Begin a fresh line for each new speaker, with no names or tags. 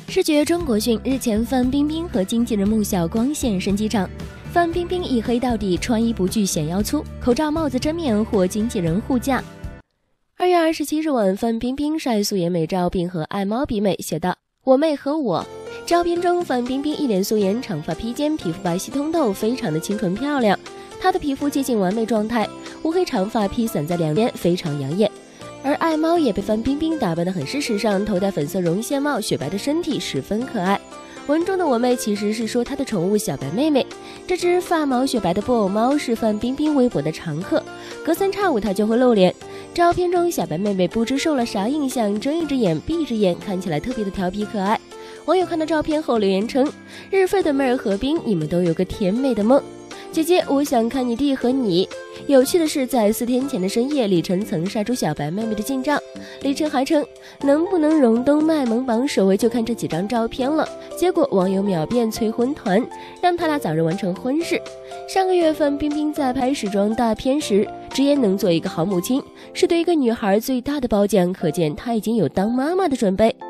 视觉中国讯，日前范冰冰和经纪人穆晓光现身机场。范冰冰以黑到底，穿衣不惧显腰粗，口罩、帽子、遮面获经纪人护驾。2月27日晚，范冰冰晒素颜美照，并和爱猫比美，写道：“我妹和我。”照片中，范冰冰一脸素颜，长发披肩，皮肤白皙通透，非常的清纯漂亮。她的皮肤接近完美状态，乌黑长发披散在两边，非常养眼。而爱猫也被范冰冰打扮得很是时尚，头戴粉色绒线帽，雪白的身体十分可爱。文中的我妹其实是说她的宠物小白妹妹，这只发毛雪白的布偶猫是范冰冰微博的常客，隔三差五她就会露脸。照片中小白妹妹不知受了啥印象，睁一只眼闭一只眼，看起来特别的调皮可爱。网友看到照片后留言称：“日费的妹儿和冰，你们都有个甜美的梦。姐姐，我想看你弟和你。”有趣的是，在4天前的深夜，李晨曾晒出小白妹妹的近照。李晨还称，能不能荣登卖萌榜首位就看这几张照片了。结果网友秒变催婚团，让他俩早日完成婚事。上个月范冰冰在拍时装大片时，直言能做一个好母亲，是对一个女孩最大的褒奖，可见她已经有当妈妈的准备。